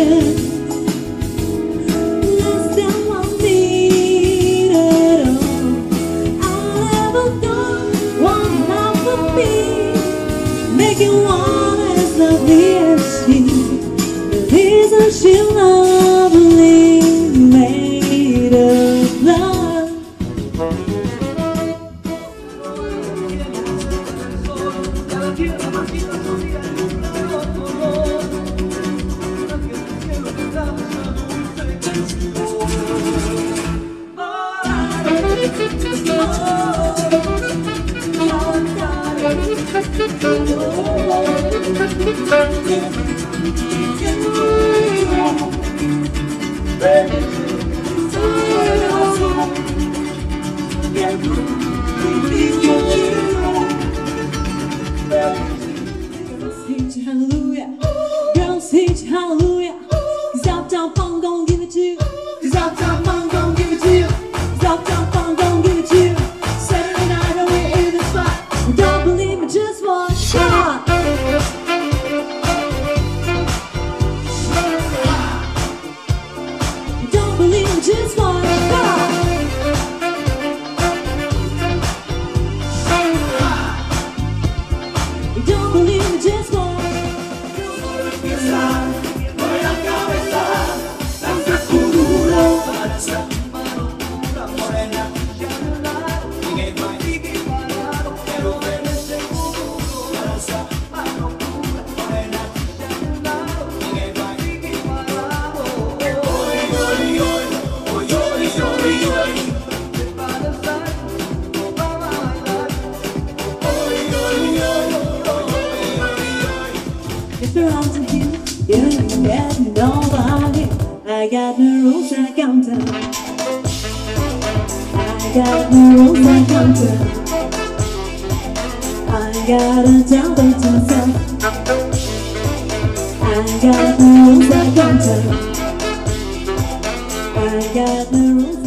again. Less than 1 minute. Oh, I'll never go one half of me, making one as lovely as she. But isn't she lovely, made of love? Hallelujah, girls hit hallelujah. 'Cause uptown fun gon' give it to you. 'Cause uptown fun gon' give it to you. 'Cause uptown fun gon' give it to you. Saturday night and we're in the spot. Don't believe me, just one shot. Don't believe me, just one shot. Don't believe me, just one. If you're on to him, you ain't getting nobody. I got no rules and I count them. I got no rules and I count them. I gotta tell them to myself. I got no rules and I count them. I got no rules.